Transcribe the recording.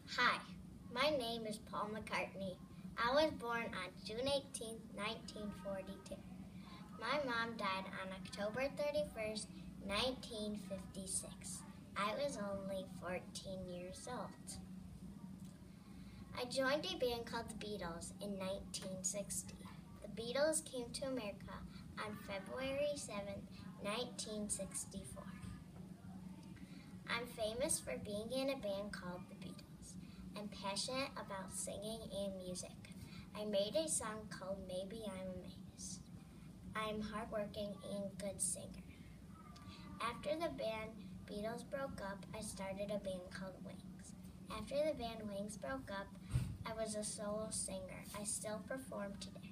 Hi, my name is Paul McCartney. I was born on June 18, 1942. My mom died on October 31st, 1956. I was only 14 years old. I joined a band called the Beatles in 1960. The Beatles came to America on February 7, 1964. I'm famous for being in a band called the Beatles. I'm passionate about singing and music. I made a song called Maybe I'm Amazed. I'm hardworking and good singer. After the band Beatles broke up, I started a band called Wings. After the band Wings broke up, I was a solo singer. I still perform today.